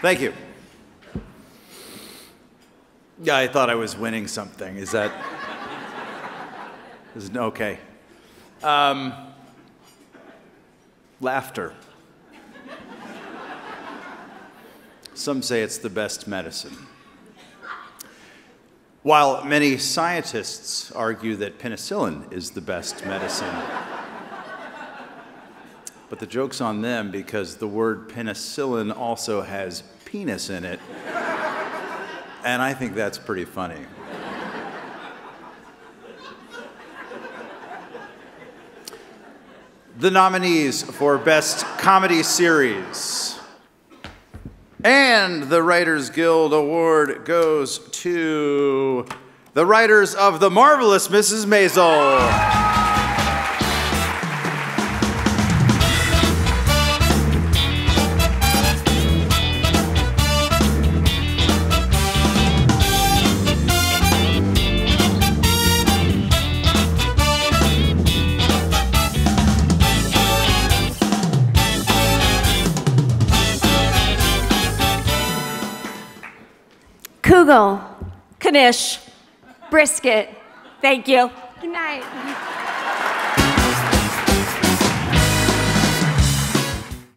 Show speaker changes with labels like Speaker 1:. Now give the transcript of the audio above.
Speaker 1: Thank you. Yeah, I thought I was winning something. Is that... okay. Laughter. Some say it's the best medicine. While many scientists argue that penicillin is the best medicine. But the joke's on them because the word penicillin also has penis in it. And I think that's pretty funny. The nominees for Best Comedy Series. And the Writers Guild Award goes to the writers of The Marvelous Mrs. Maisel.
Speaker 2: Kugel, Knish, brisket. Thank you. Good night.